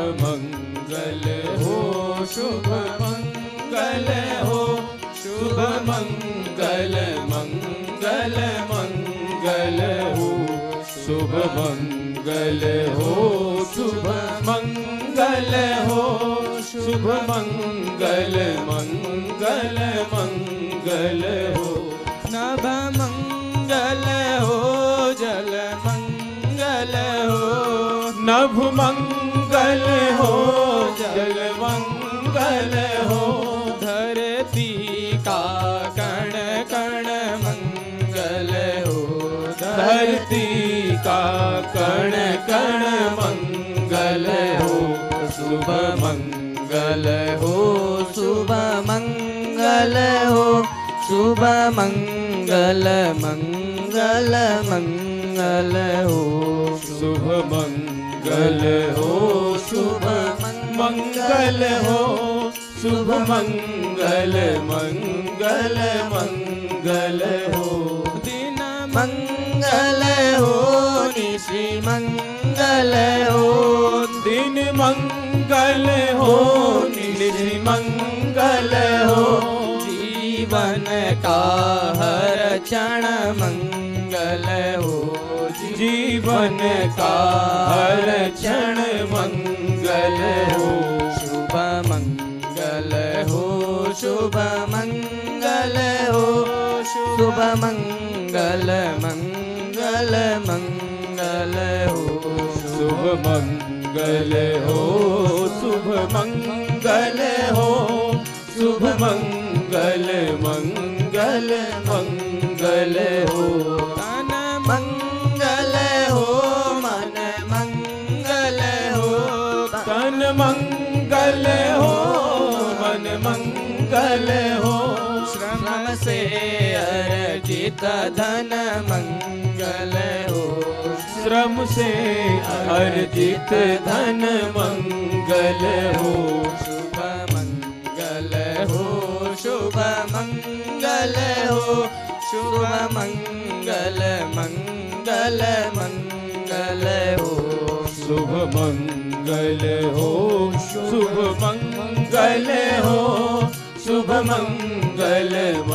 मंगल हो, शुभ मंगल हो, शुभ मंगल मंगल मंगल हो, शुभ मंगल हो, शुभ मंगल हो, शुभ मंगल मंगल मंगल हो। नभ मंगल हो, जल मंगल हो, नभ मंगल हो, जल मंगल हो, धरती का कण कण मंगल हो, धरती का कण कण मंगल हो, शुभ मंगल हो, शुभ मंगल हो, शुभ मंगल मंगल मंगल हो, शुभ मंगल हो, शुभ मंगल हो, शुभ मंगल मंगल मंगल हो। दिन मंगल हो, निशि मंगल हो, दिन मंगल हो, निशि मंगल हो, जीवन का हर क्षण मंगल हो, जीवन का हर क्षण मंगल हो, शुभ मंगल हो, शुभ मंगल हो, शुभ मंगल मंगल मंगल हो, शुभ मंगल हो, शुभ मंगल हो, शुभ मंगल मंगल मंगल हो। तन मंगल हो, मन मंगल हो, तन मंगल हो, मन मंगल हो, श्रम से अर्जित धन मंगल हो, श्रम से अर्जित धन मंगल हो, शुभ मंगल हो, शुभ मंगल हो, शुभ मंगल मंगल मंगल हो, शुभ मंगल हो, शुभ मंगल हो, शुभ मंगल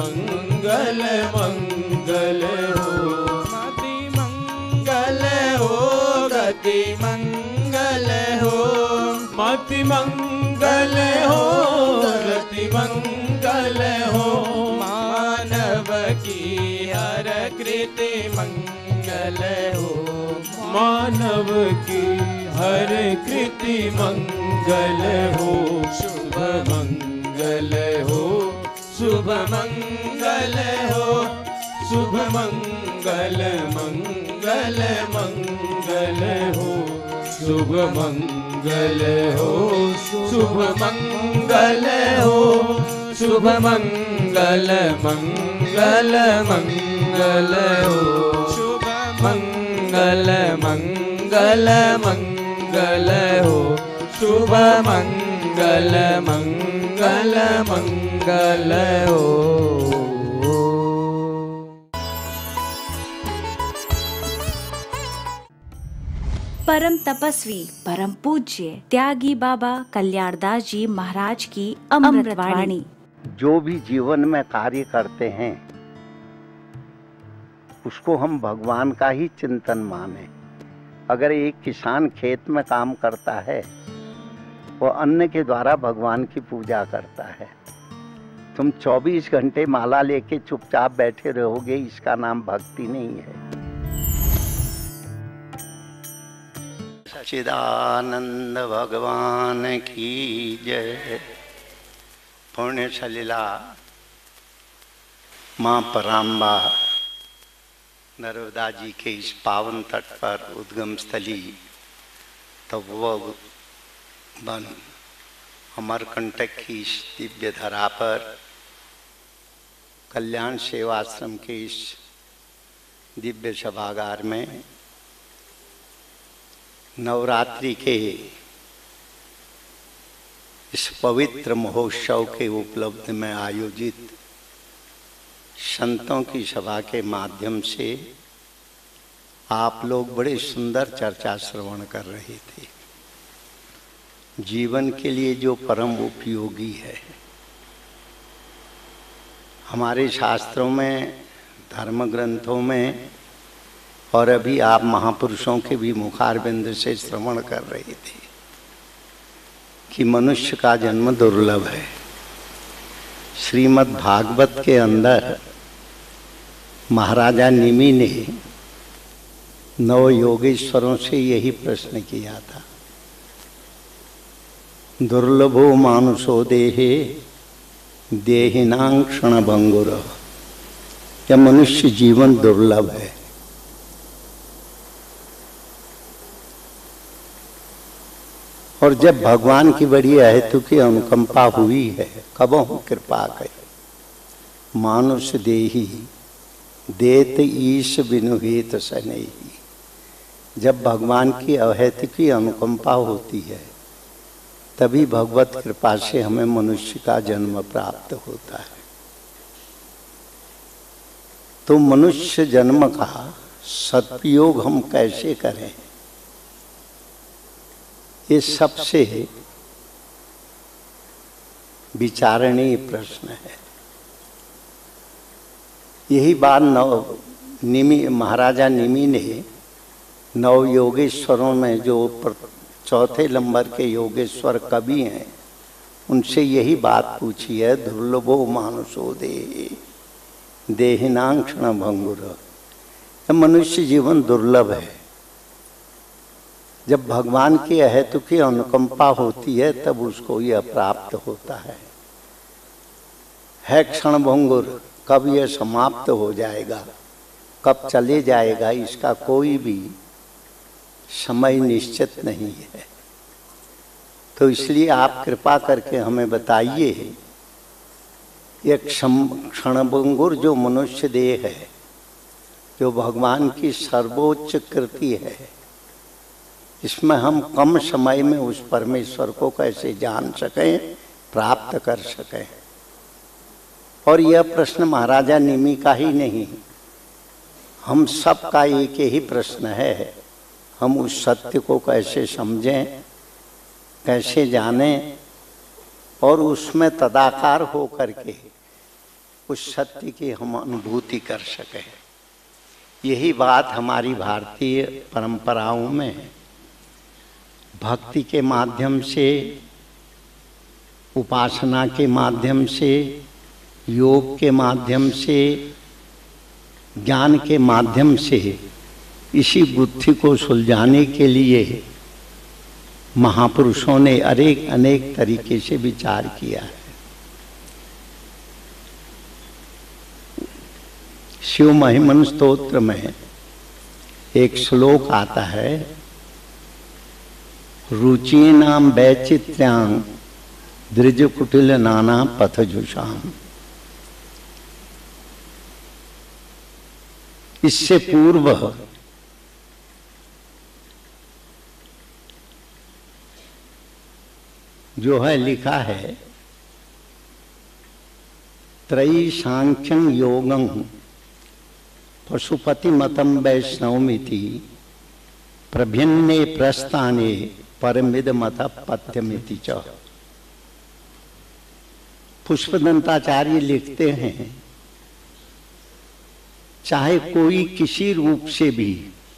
मंगल मंगल हो। मति मंगल हो, गति मंगल हो, मति मंगल हो, गति मंगल हो, मानव की हर कृति मंगल हो, मानव की हर कृति मंगल हो, शुभ मंगल हो, शुभ मंगल हो, शुभ मंगल मंगल मंगल हो, शुभ मंगल हो, शुभ मंगल हो, शुभ मंगल मंगल मंगल हो, शुभ मंगल मंगल मंगल हो, शुभ मंगल मंगल मंगल हो। परम तपस्वी परम पूज्य त्यागी बाबा कल्याणदास जी महाराज की अमृतवाणी। जो भी जीवन में कार्य करते हैं उसको हम भगवान का ही चिंतन माने। अगर एक किसान खेत में काम करता है वो अन्न के द्वारा भगवान की पूजा करता है। तुम 24 घंटे माला लेके चुपचाप बैठे रहोगे, इसका नाम भक्ति नहीं है। सच्चिदानंद भगवान की जय। पुण्य सलिला माँ पराम्बा नर्मदा जी के इस पावन तट पर उद्गम स्थली तपोवन वन अमरकंटक की इस दिव्य धरा पर कल्याण सेवाश्रम के इस दिव्य सभागार में नवरात्रि के इस पवित्र महोत्सव के उपलब्ध में आयोजित संतों की सभा के माध्यम से आप लोग बड़े सुंदर चर्चा श्रवण कर रहे थे। जीवन के लिए जो परम उपयोगी है। हमारे शास्त्रों में, धर्म ग्रंथों में, और अभी आप महापुरुषों के भी मुखारबिंद से श्रवण कर रहे थे कि मनुष्य का जन्म दुर्लभ है। श्रीमद् भागवत के अंदर महाराजा निमि ने 9 योगेश्वरों से यही प्रश्न किया था, दुर्लभो मानुषो देहे देहिनां क्षणभंगुर। यह मनुष्य जीवन दुर्लभ है। और जब भगवान की बड़ी अहेतु की अनुकंपा हुई है, कबहु कृपा कही मानुष देही देत ईश बिनुहेत सनई। जब भगवान की अहेतु की अनुकंपा होती है तभी भगवत कृपा से हमें मनुष्य का जन्म प्राप्त होता है। तो मनुष्य जन्म का सदुपयोग हम कैसे करें, ये सबसे विचारणीय प्रश्न है। यही बात महाराजा निमि ने 9 योगेश्वरों में जो चौथे नंबर के योगेश्वर कवि हैं उनसे यही बात पूछी है, दुर्लभो मानुषो देहिनां क्षणभंगुर। मनुष्य जीवन दुर्लभ है। जब भगवान की अहेतु की अनुकंपा होती है तब उसको यह प्राप्त होता है क्षणभंगुर। कब यह समाप्त हो जाएगा, कब चले जाएगा, इसका कोई भी समय निश्चित नहीं है। तो इसलिए आप कृपा करके हमें बताइए, यह क्षणभंगुर जो मनुष्य देह है, जो भगवान की सर्वोच्च कृति है, इसमें हम कम समय में उस परमेश्वर को कैसे जान सकें, प्राप्त कर सकें। और यह प्रश्न महाराजा निमि का ही नहीं, हम सब का एक ही प्रश्न है, हम उस सत्य को कैसे समझें, कैसे जानें और उसमें तदाकार हो करके उस सत्य की हम अनुभूति कर सकें। यही बात हमारी भारतीय परंपराओं में भक्ति के माध्यम से, उपासना के माध्यम से, योग के माध्यम से, ज्ञान के माध्यम से इसी बुद्धि को सुलझाने के लिए महापुरुषों ने अनेक तरीके से विचार किया है। शिव महिमन स्तोत्र में एक श्लोक आता है, रुचीनां वैचित्र्यां द्विज कुटिल नाना पथजुषाम। इससे पूर्व जो है लिखा है, त्रयी सांख्यं योगं पशुपति मतम वैष्णवमिति प्रभिन्ने प्रस्थाने परमिद मत पथ्यमिति च। पुष्पदंताचार्य लिखते हैं, चाहे कोई किसी रूप से भी,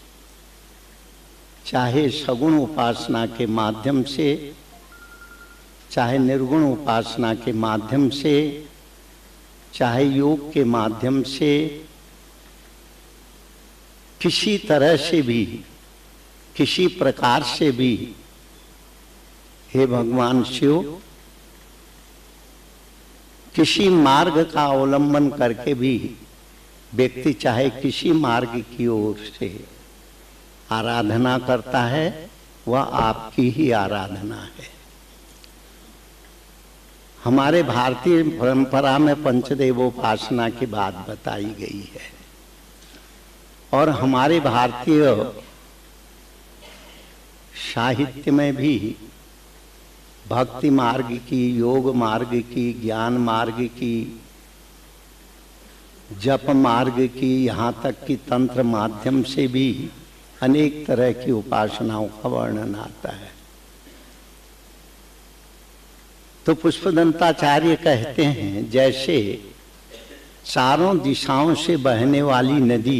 चाहे सगुण उपासना के माध्यम से, चाहे निर्गुण उपासना के माध्यम से, चाहे योग के माध्यम से, किसी तरह से भी, किसी प्रकार से भी, हे भगवान शिव, किसी मार्ग का अवलंबन करके भी व्यक्ति चाहे किसी मार्ग की ओर से आराधना करता है, वह आपकी ही आराधना है। हमारे भारतीय परंपरा में पंचदेवोपासना की बात बताई गई है और हमारे भारतीय साहित्य में भी भक्ति मार्ग की, योग मार्ग की, ज्ञान मार्ग की, जप मार्ग की, यहाँ तक कि तंत्र माध्यम से भी अनेक तरह की उपासनाओं का वर्णन आता है। तो पुष्पदंताचार्य कहते हैं जैसे चारों दिशाओं से बहने वाली नदी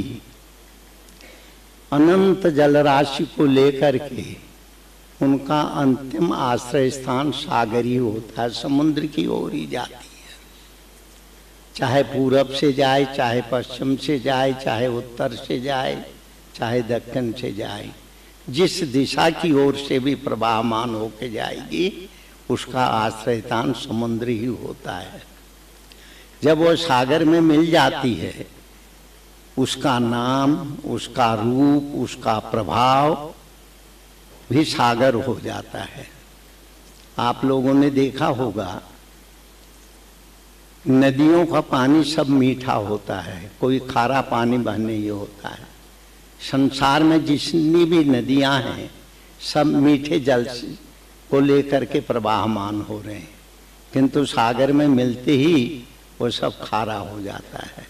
अनंत जलराशि को लेकर के उनका अंतिम आश्रय स्थान सागर ही होता है, समुद्र की ओर ही जाती है। चाहे पूरब से जाए, चाहे पश्चिम से जाए, चाहे उत्तर से जाए, चाहे दक्षिण से जाए, जिस दिशा की ओर से भी प्रवाहमान होके जाएगी उसका आश्रय स्थान समुद्र ही होता है। जब वो सागर में मिल जाती है उसका नाम, उसका रूप, उसका प्रभाव भी सागर हो जाता है। आप लोगों ने देखा होगा नदियों का पानी सब मीठा होता है, कोई खारा पानी बह नहीं होता है। संसार में जितनी भी नदियां हैं सब मीठे जल को लेकर के प्रवाहमान हो रहे हैं, किंतु सागर में मिलते ही वो सब खारा हो जाता है।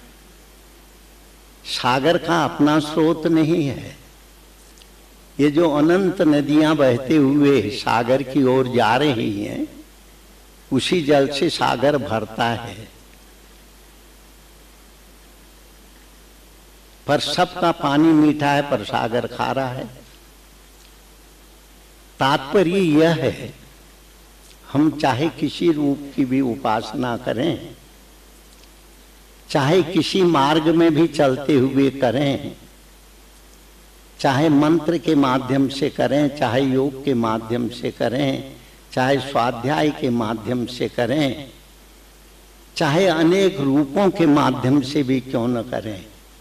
सागर का अपना स्रोत नहीं है। ये जो अनंत नदियां बहते हुए सागर की ओर जा रही हैं उसी जल से सागर भरता है, पर सबका पानी मीठा है पर सागर खारा है। तात्पर्य यह है हम चाहे किसी रूप की भी उपासना करें, चाहे किसी मार्ग में भी चलते हुए करें, चाहे मंत्र के माध्यम से करें, चाहे योग के माध्यम से करें, चाहे स्वाध्याय के माध्यम से करें, चाहे अनेक रूपों के माध्यम से भी क्यों न करें।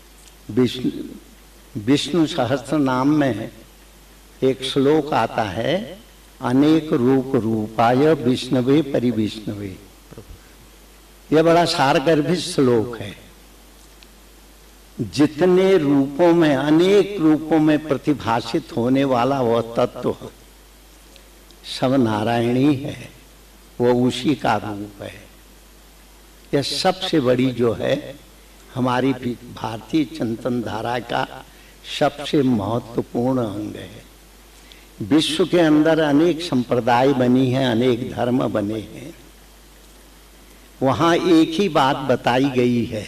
विष्णु सहस्त्र नाम में एक श्लोक आता है, अनेक रूप रूपाय विष्णवे परिविष्णवे। यह बड़ा सारगर्भित श्लोक है। जितने रूपों में, अनेक रूपों में प्रतिभाषित होने वाला वह तत्व सब नारायणी है, वो उसी का रूप है। यह सबसे बड़ी जो है हमारी भारतीय चिंतन धारा का सबसे महत्वपूर्ण अंग है। विश्व के अंदर अनेक संप्रदाय बनी हैं, अनेक धर्म बने हैं, वहां एक ही बात बताई गई है,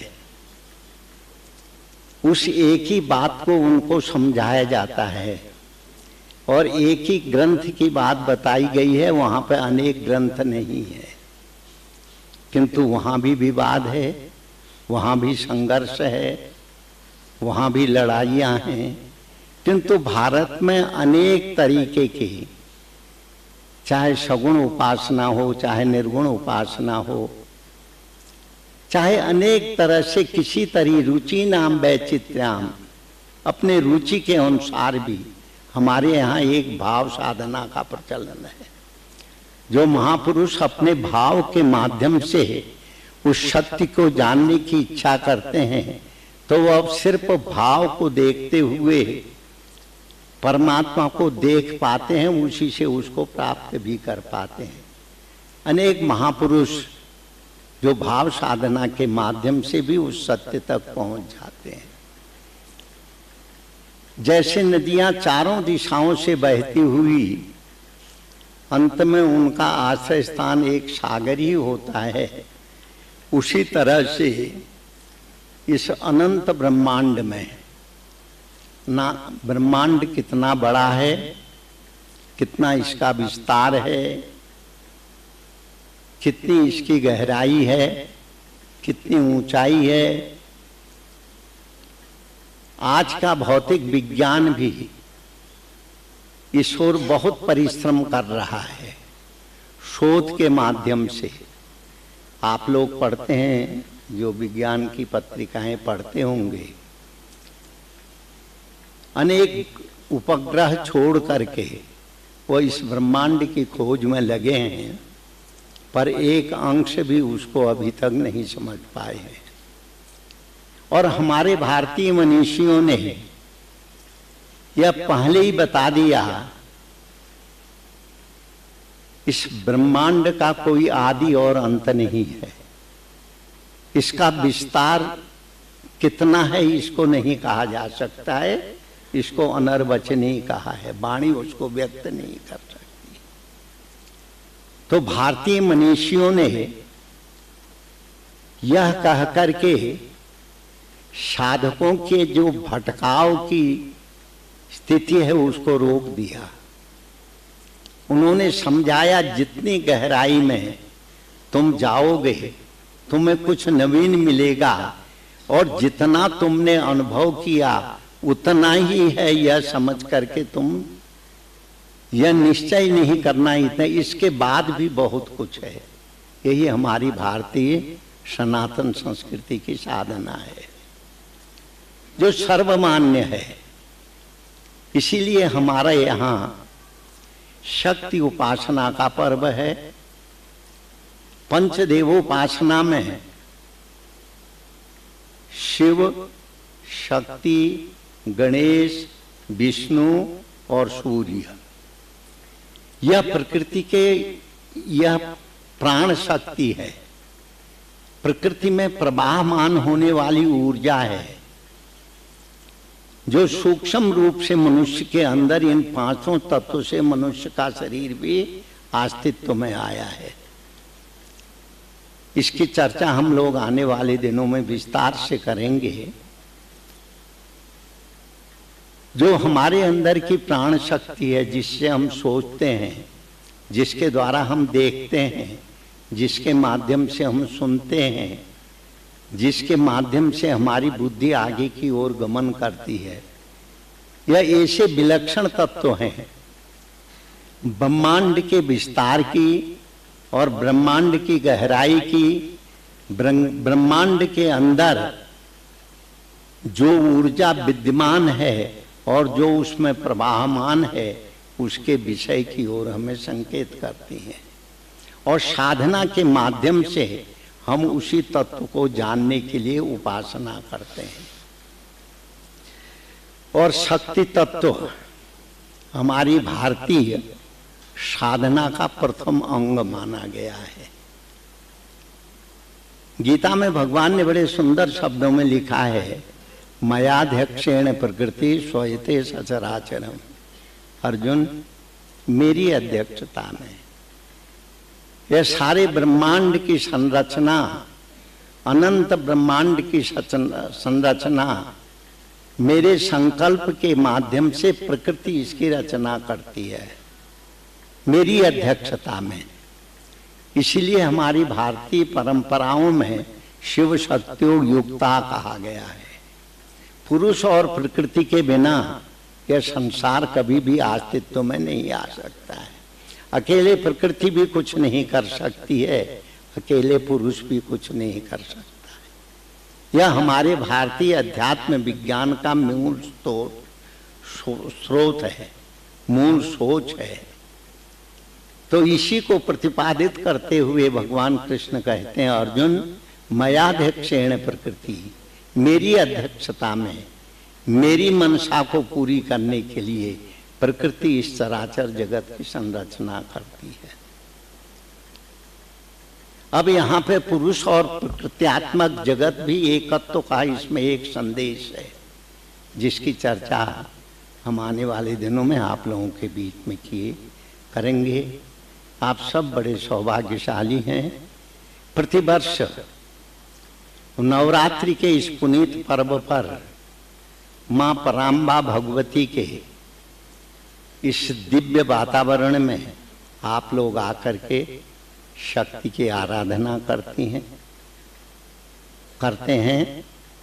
उस एक ही बात को उनको समझाया जाता है, और एक ही ग्रंथ की बात बताई गई है, वहां पे अनेक ग्रंथ नहीं है। किंतु वहां भी विवाद है, वहां भी संघर्ष है, वहां भी लड़ाइयां हैं। किंतु भारत में अनेक तरीके की, चाहे सगुण उपासना हो, चाहे निर्गुण उपासना हो, चाहे अनेक तरह से किसी तरह रुचि नाम वैचित्र्याम, अपने रुचि के अनुसार भी हमारे यहाँ एक भाव साधना का प्रचलन है। जो महापुरुष अपने भाव के माध्यम से उस सत्य को जानने की इच्छा करते हैं तो वो अब सिर्फ भाव को देखते हुए परमात्मा को देख पाते हैं, उसी से उसको प्राप्त भी कर पाते हैं। अनेक महापुरुष जो भाव साधना के माध्यम से भी उस सत्य तक पहुंच जाते हैं। जैसे नदियां चारों दिशाओं से बहती हुई अंत में उनका आश्रय स्थान एक सागर ही होता है, उसी तरह से इस अनंत ब्रह्मांड में ना, ब्रह्मांड कितना बड़ा है, कितना इसका विस्तार है, कितनी इसकी गहराई है, कितनी ऊंचाई है। आज का भौतिक विज्ञान भी इस ओर बहुत परिश्रम कर रहा है, शोध के माध्यम से। आप लोग पढ़ते हैं, जो विज्ञान की पत्रिकाएं पढ़ते होंगे, अनेक उपग्रह छोड़ करके वो इस ब्रह्मांड की खोज में लगे हैं, पर एक अंश भी उसको अभी तक नहीं समझ पाए हैं। और हमारे भारतीय मनीषियों ने यह पहले ही बता दिया, इस ब्रह्मांड का कोई आदि और अंत नहीं है। इसका विस्तार कितना है इसको नहीं कहा जा सकता है, इसको अनर्वचनीय कहा है, वाणी उसको व्यक्त नहीं कर सकती। तो भारतीय मनीषियों ने यह कह करके साधकों के जो भटकाव की स्थिति है उसको रोक दिया। उन्होंने समझाया जितनी गहराई में तुम जाओगे तुम्हें कुछ नवीन मिलेगा, और जितना तुमने अनुभव किया उतना ही है, यह समझ करके तुम यह निश्चय नहीं करना इतना, इसके बाद भी बहुत कुछ है। यही हमारी भारतीय सनातन संस्कृति की साधना है जो सर्वमान्य है। इसीलिए हमारा यहाँ शक्ति उपासना का पर्व है। पंचदेवोपासना में शिव, शक्ति, गणेश, विष्णु और सूर्य, यह प्रकृति के यह प्राण शक्ति है। प्रकृति में प्रवाहमान होने वाली ऊर्जा है जो सूक्ष्म रूप से मनुष्य के अंदर इन पांचों तत्वों से मनुष्य का शरीर भी अस्तित्व में आया है। इसकी चर्चा हम लोग आने वाले दिनों में विस्तार से करेंगे। जो हमारे अंदर की प्राण शक्ति है, जिससे हम सोचते हैं, जिसके द्वारा हम देखते हैं, जिसके माध्यम से हम सुनते हैं, जिसके माध्यम से हमारी बुद्धि आगे की ओर गमन करती है, यह ऐसे विलक्षण तत्व हैं ब्रह्मांड के विस्तार की और ब्रह्मांड की गहराई की। ब्रह्मांड के अंदर जो ऊर्जा विद्यमान है और जो उसमें प्रवाहमान है, उसके विषय की ओर हमें संकेत करती हैं, और साधना के माध्यम से हम उसी तत्व को जानने के लिए उपासना करते हैं। और शक्ति तत्व हमारी भारतीय साधना का प्रथम अंग माना गया है। गीता में भगवान ने बड़े सुंदर शब्दों में लिखा है, मयाध्यक्षेण प्रकृति स्वयते सचराचरम। अर्जुन, मेरी अध्यक्षता में यह सारे ब्रह्मांड की संरचना, अनंत ब्रह्मांड की संरचना मेरे संकल्प के माध्यम से प्रकृति इसकी रचना करती है, मेरी अध्यक्षता में। इसलिए हमारी भारतीय परंपराओं में शिव शक्तियों युक्ता कहा गया है। पुरुष और प्रकृति के बिना यह संसार कभी भी अस्तित्व में नहीं आ सकता है। अकेले प्रकृति भी कुछ नहीं कर सकती है, अकेले पुरुष भी कुछ नहीं कर सकता है। यह हमारे भारतीय अध्यात्म विज्ञान का मूल स्रोत है, मूल सोच है। तो इसी को प्रतिपादित करते हुए भगवान कृष्ण कहते हैं, अर्जुन, मयाध्यक्षेण प्रकृति, मेरी अध्यक्षता में मेरी मनसा को पूरी करने के लिए प्रकृति इस चराचर जगत की संरचना करती है। अब यहाँ पे पुरुष और प्रकृत्यात्मक जगत भी एकत्व का इसमें एक संदेश है, जिसकी चर्चा हम आने वाले दिनों में आप लोगों के बीच में करेंगे। आप सब बड़े सौभाग्यशाली हैं। प्रतिवर्ष नवरात्रि के इस पुनीत पर्व पर माँ पराम्बा भगवती के इस दिव्य वातावरण में आप लोग आकर के शक्ति की आराधना करते हैं।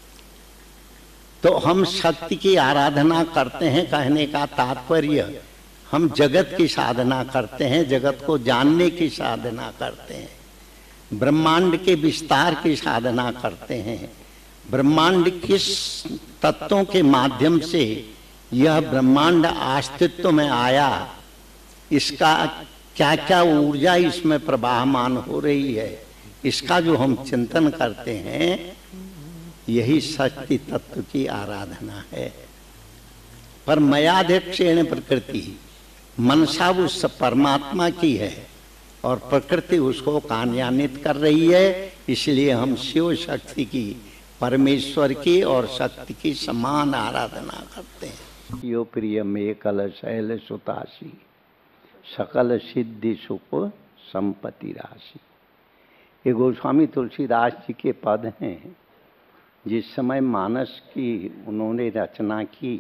तो हम शक्ति की आराधना करते हैं, कहने का तात्पर्य हम जगत की साधना करते हैं, जगत को जानने की साधना करते हैं, ब्रह्मांड के विस्तार की साधना करते हैं। ब्रह्मांड किस तत्वों के माध्यम से यह ब्रह्मांड अस्तित्व में आया, इसका क्या क्या ऊर्जा इसमें प्रवाहमान हो रही है, इसका जो हम चिंतन करते हैं, यही शक्ति तत्व की आराधना है। पर मयाध्यक्षेण प्रकृति, मनसा उस परमात्मा की है और प्रकृति उसको कार्यान्वित कर रही है। इसलिए हम शिव शक्ति की, परमेश्वर की और शक्ति की समान आराधना करते हैं। यो प्रिय में कल शैल सुतासी सकल सिद्धि सुख संपत्ति राशि। ये गोस्वामी तुलसीदास जी के पद हैं। जिस समय मानस की उन्होंने रचना की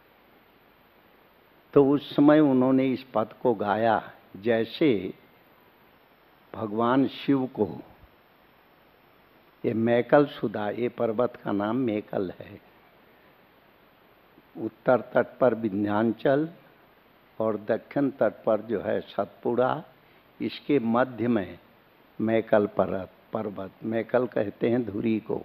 तो उस समय उन्होंने इस पद को गाया, जैसे भगवान शिव को ये मैकल सुधा, ये पर्वत का नाम मैकल है, उत्तर तट पर विंध्याचल और दक्षिण तट पर जो है सतपुड़ा, इसके मध्य में मैकल पर्वत, मैकल कहते हैं धुरी को।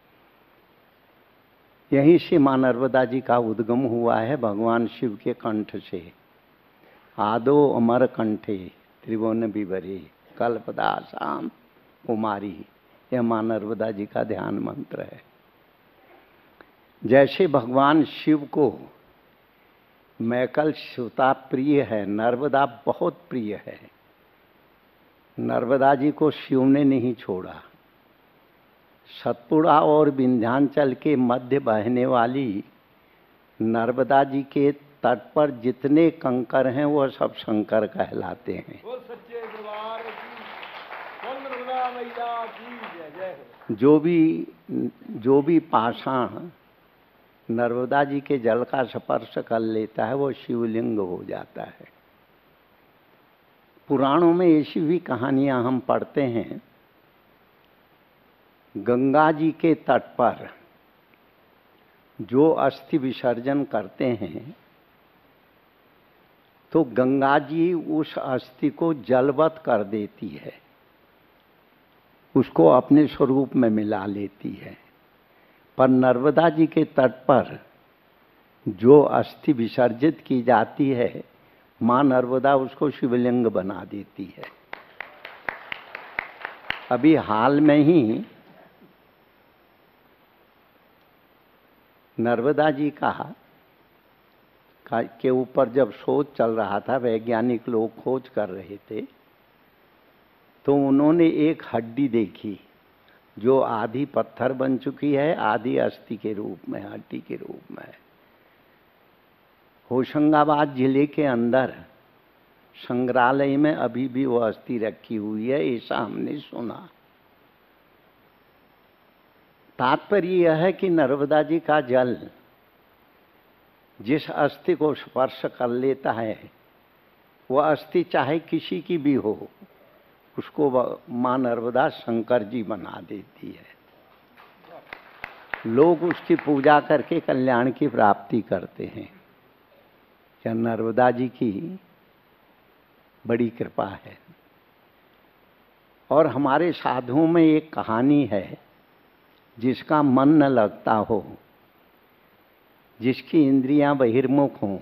यहीं से मां नर्मदा जी का उद्गम हुआ है भगवान शिव के कंठ से। आदो अमर कंठे त्रिभुवन विभरे कल्पदासाम कुमारी, यह मां नर्मदा जी का ध्यान मंत्र है। जैसे भगवान शिव को मैकल सुता प्रिय है, नर्मदा बहुत प्रिय है। नर्मदा जी को शिव ने नहीं छोड़ा। सतपुड़ा और विंध्याचल के मध्य बहने वाली नर्मदा जी के तट पर जितने कंकर हैं वह सब शंकर कहलाते हैं। जो भी पाषाण नर्मदा जी के जल का स्पर्श कर लेता है वो शिवलिंग हो जाता है। पुराणों में ऐसी भी कहानियां हम पढ़ते हैं। गंगा जी के तट पर जो अस्थि विसर्जन करते हैं तो गंगा जी उस अस्थि को जलवत कर देती है, उसको अपने स्वरूप में मिला लेती है। पर नर्मदा जी के तट पर जो अस्थि विसर्जित की जाती है, मां नर्मदा उसको शिवलिंग बना देती है। अभी हाल में ही नर्मदा जी के ऊपर जब शोध चल रहा था, वैज्ञानिक लोग खोज कर रहे थे, तो उन्होंने एक हड्डी देखी जो आधी पत्थर बन चुकी है, आधी अस्थि के रूप में, हड्डी के रूप में है। होशंगाबाद जिले के अंदर संग्रहालय में अभी भी वो अस्थि रखी हुई है, ऐसा हमने सुना। तात्पर्य यह है कि नर्मदा जी का जल जिस अस्थि को स्पर्श कर लेता है, वह अस्थि चाहे किसी की भी हो, उसको मां नर्मदा शंकर जी बना देती है। लोग उसकी पूजा करके कल्याण की प्राप्ति करते हैं। क्या नर्मदा जी की बड़ी कृपा है। और हमारे साधुओं में एक कहानी है, जिसका मन न लगता हो, जिसकी इंद्रियां बहिर्मुख हों,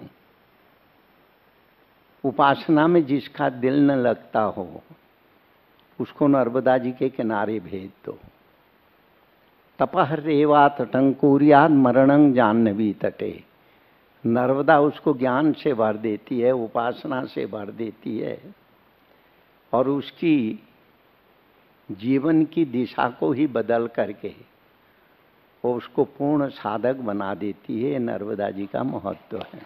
उपासना में जिसका दिल न लगता हो, उसको नर्मदा जी के किनारे भेज दो। तपह रेवा तटंकुर्याद मरणं जाह्नवी तटे। नर्मदा उसको ज्ञान से भर देती है, उपासना से भर देती है, और उसकी जीवन की दिशा को ही बदल करके वो उसको पूर्ण साधक बना देती है। नर्मदा जी का महत्व है।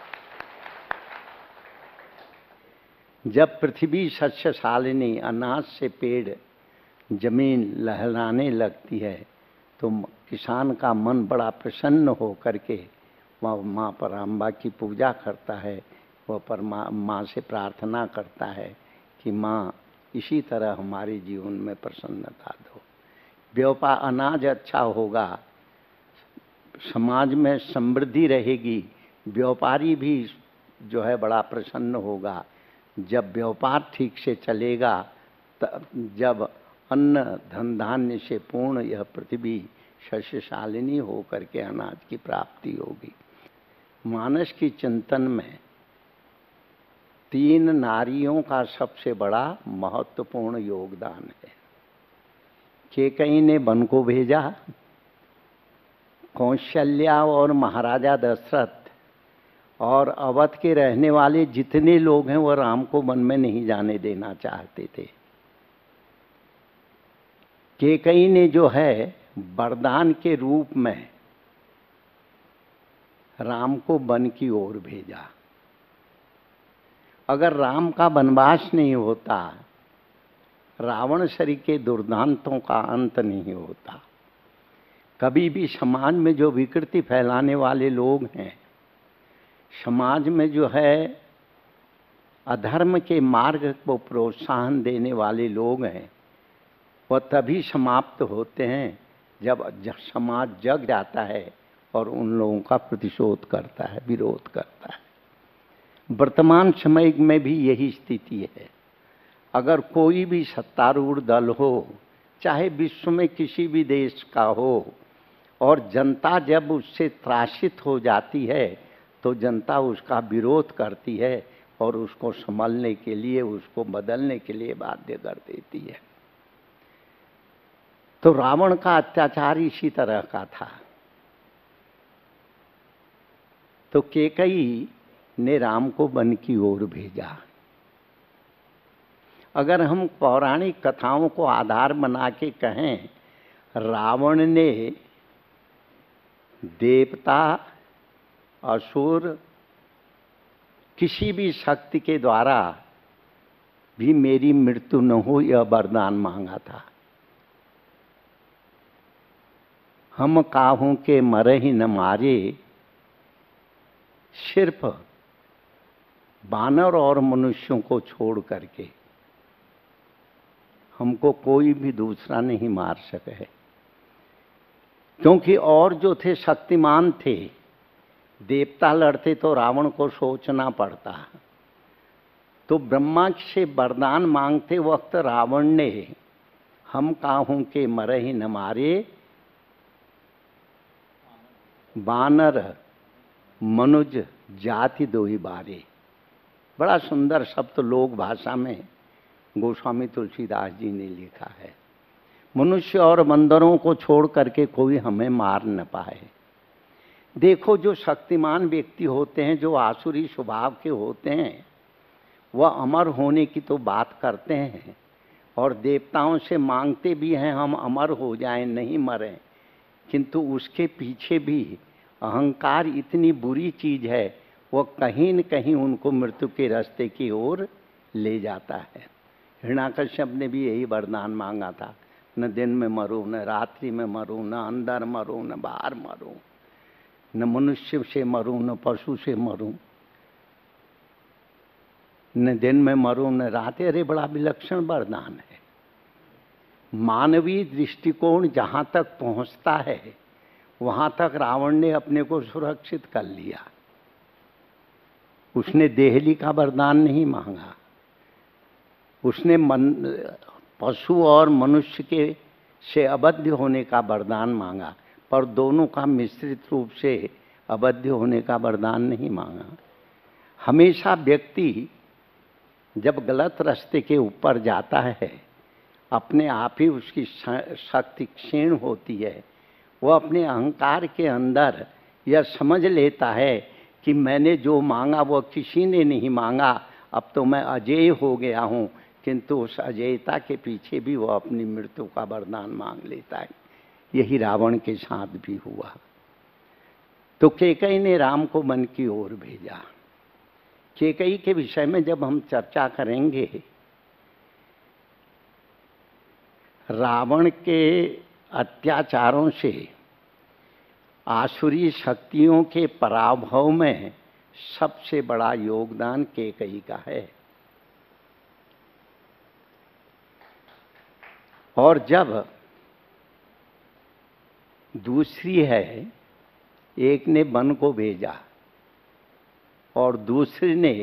जब पृथ्वी शस्यशालिनी, अनाज से पेड़ जमीन लहराने लगती है, तो किसान का मन बड़ा प्रसन्न हो करके वह माँ पराम्बा की पूजा करता है। वह माँ से प्रार्थना करता है कि माँ इसी तरह हमारे जीवन में प्रसन्नता दो। व्यापार, अनाज अच्छा होगा, समाज में समृद्धि रहेगी, व्यापारी भी जो है बड़ा प्रसन्न होगा। जब व्यापार ठीक से चलेगा, जब अन्न धन धान्य से पूर्ण यह पृथ्वी शस्यशालिनी हो करके अनाज की प्राप्ति होगी। मानस की चिंतन में 3 नारियों का सबसे बड़ा महत्वपूर्ण योगदान है। कैकेयी ने वन को भेजा, कौशल्या और महाराजा दशरथ और अवध के रहने वाले जितने लोग हैं, वह राम को वन में नहीं जाने देना चाहते थे। कैकेयी ने जो है वरदान के रूप में राम को वन की ओर भेजा। अगर राम का वनवास नहीं होता रावण शरी के दुर्दांतों का अंत नहीं होता। कभी भी समाज में जो विकृति फैलाने वाले लोग हैं, समाज में जो है अधर्म के मार्ग को प्रोत्साहन देने वाले लोग हैं, वह तभी समाप्त होते हैं जब समाज जग जाता है और उन लोगों का प्रतिशोध करता है, विरोध करता है। वर्तमान समय में भी यही स्थिति है। अगर कोई भी सत्तारूढ़ दल हो, चाहे विश्व में किसी भी देश का हो, और जनता जब उससे त्रासित हो जाती है तो जनता उसका विरोध करती है और उसको संभलने के लिए, उसको बदलने के लिए बाध्य कर देती है। तो रावण का अत्याचार इसी तरह का था। तो कैकेयी ने राम को वन की ओर भेजा। अगर हम पौराणिक कथाओं को आधार बना के कहें, रावण ने देवता, असुर, किसी भी शक्ति के द्वारा भी मेरी मृत्यु न हो यह वरदान मांगा था। हम काहू के मरे ही न मारे, सिर्फ बानर और मनुष्यों को छोड़ करके हमको कोई भी दूसरा नहीं मार सके। क्योंकि और जो थे शक्तिमान थे, देवता लड़ते तो रावण को सोचना पड़ता। तो ब्रह्मा से वरदान मांगते वक्त रावण ने हम काहू के मरे ही न मारे, बानर मनुज जाति दो ही बारे। बड़ा सुंदर शब्द लोक भाषा में गोस्वामी तुलसीदास जी ने लिखा है। मनुष्य और बंदरों को छोड़ करके कोई हमें मार न पाए। देखो, जो शक्तिमान व्यक्ति होते हैं, जो आसुरी स्वभाव के होते हैं, वह अमर होने की तो बात करते हैं और देवताओं से मांगते भी हैं हम अमर हो जाएं, नहीं मरें, किंतु उसके पीछे भी अहंकार इतनी बुरी चीज है, वह कहीं न कहीं उनको मृत्यु के रास्ते की ओर ले जाता है। हिरण्याकश्यप ने भी यही वरदान मांगा था, न दिन में मरूं, न रात्रि में मरूं, न अंदर मरूं, न बाहर मरूं, न मनुष्य से मरूं, न पशु से मरूं, न दिन में मरूं, न रात। अरे बड़ा विलक्षण वरदान है। मानवीय दृष्टिकोण जहाँ तक पहुँचता है, वहाँ तक रावण ने अपने को सुरक्षित कर लिया। उसने देहली का वरदान नहीं मांगा, उसने पशु और मनुष्य के से अबद्ध होने का वरदान मांगा, पर दोनों का मिश्रित रूप से अबद्ध होने का वरदान नहीं मांगा। हमेशा व्यक्ति जब गलत रास्ते के ऊपर जाता है, अपने आप ही उसकी शक्ति क्षीण होती है। वह अपने अहंकार के अंदर यह समझ लेता है कि मैंने जो मांगा वह किसी ने नहीं मांगा, अब तो मैं अजेय हो गया हूँ, किंतु उस अजेयता के पीछे भी वह अपनी मृत्यु का वरदान मांग लेता है। यही रावण के साथ भी हुआ। तो कैकेयी ने राम को वन की ओर भेजा। कैकेयी के विषय में जब हम चर्चा करेंगे, रावण के अत्याचारों से आसुरी शक्तियों के पराभव में सबसे बड़ा योगदान कैकेयी का है। और जब दूसरी है, एक ने वन को भेजा और दूसरे ने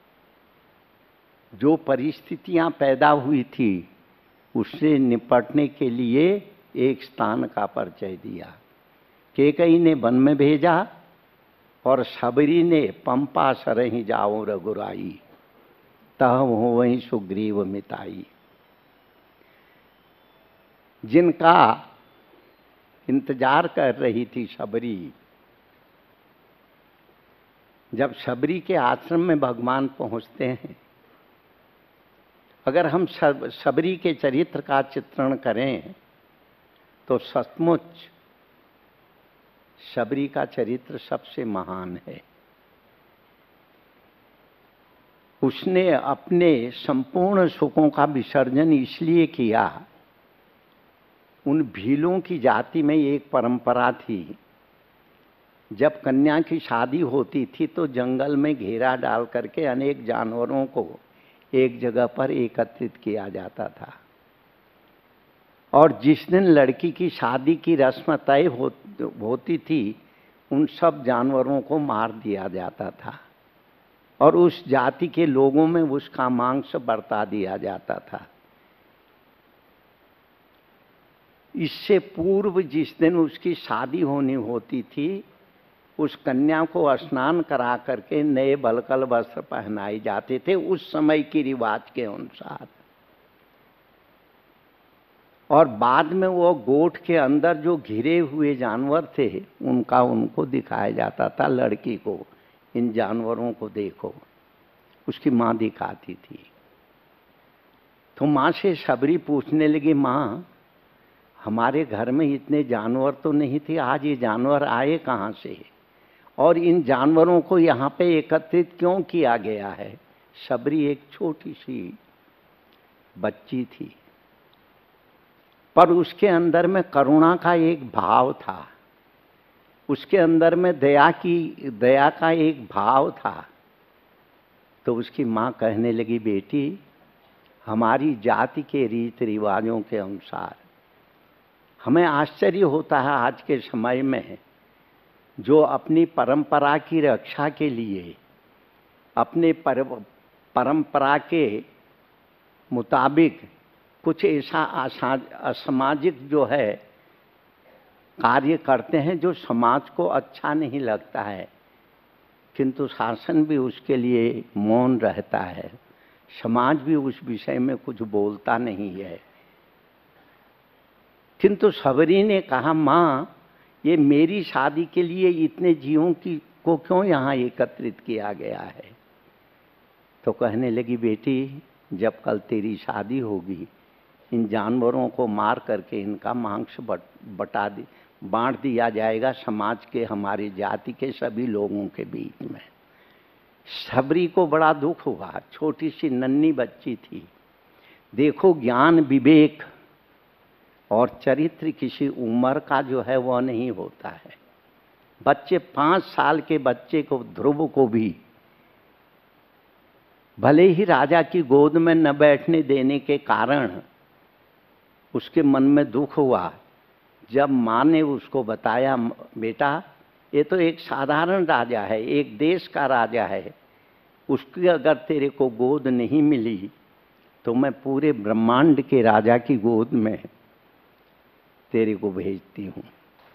जो परिस्थितियां पैदा हुई थी उससे निपटने के लिए एक स्थान का परिचय दिया। कैकेयी ने वन में भेजा और शबरी ने पंपा सरहि जाओ रघुराई, तह हो वहीं सुग्रीव मिताई। जिनका इंतजार कर रही थी शबरी, जब शबरी के आश्रम में भगवान पहुंचते हैं, अगर हम शबरी के चरित्र का चित्रण करें तो सचमुच शबरी का चरित्र सबसे महान है। उसने अपने संपूर्ण सुखों का विसर्जन इसलिए किया, उन भीलों की जाति में एक परंपरा थी, जब कन्या की शादी होती थी तो जंगल में घेरा डाल करके अनेक जानवरों को एक जगह पर एकत्रित किया जाता था, और जिस दिन लड़की की शादी की रस्म तय होती थी उन सब जानवरों को मार दिया जाता था और उस जाति के लोगों में उसका मांस बरता दिया जाता था। इससे पूर्व जिस दिन उसकी शादी होनी होती थी उस कन्या को स्नान करा करके नए बलकल वस्त्र पहनाए जाते थे उस समय की रिवाज के अनुसार, और बाद में वो गोठ के अंदर जो घिरे हुए जानवर थे उनको दिखाया जाता था। लड़की को इन जानवरों को देखो, उसकी माँ दिखाती थी। तो माँ से शबरी पूछने लगी, माँ हमारे घर में इतने जानवर तो नहीं थे, आज ये जानवर आए कहाँ से और इन जानवरों को यहाँ पे एकत्रित क्यों किया गया है? शबरी एक छोटी सी बच्ची थी, पर उसके अंदर में करुणा का एक भाव था, उसके अंदर में दया का एक भाव था। तो उसकी माँ कहने लगी, बेटी हमारी जाति के रीति रिवाजों के अनुसार हमें आश्चर्य होता है आज के समय में जो अपनी परंपरा की रक्षा के लिए अपने परंपरा के मुताबिक कुछ ऐसा असामाजिक जो है कार्य करते हैं जो समाज को अच्छा नहीं लगता है, किंतु शासन भी उसके लिए मौन रहता है, समाज भी उस विषय में कुछ बोलता नहीं है। किंतु शबरी ने कहा, माँ ये मेरी शादी के लिए इतने जीवों को क्यों यहाँ एकत्रित किया गया है? तो कहने लगी, बेटी जब कल तेरी शादी होगी इन जानवरों को मार करके इनका मांस बांट दिया जाएगा समाज के, हमारी जाति के सभी लोगों के बीच में। शबरी को बड़ा दुख हुआ, छोटी सी नन्ही बच्ची थी। देखो ज्ञान विवेक और चरित्र किसी उम्र का जो है वह नहीं होता है। बच्चे 5 साल के बच्चे को, ध्रुव को भी भले ही राजा की गोद में न बैठने देने के कारण उसके मन में दुख हुआ, जब माँ ने उसको बताया, बेटा ये तो एक साधारण राजा है, एक देश का राजा है, उसकी अगर तेरे को गोद नहीं मिली तो मैं पूरे ब्रह्मांड के राजा की गोद में तेरे को भेजती हूँ,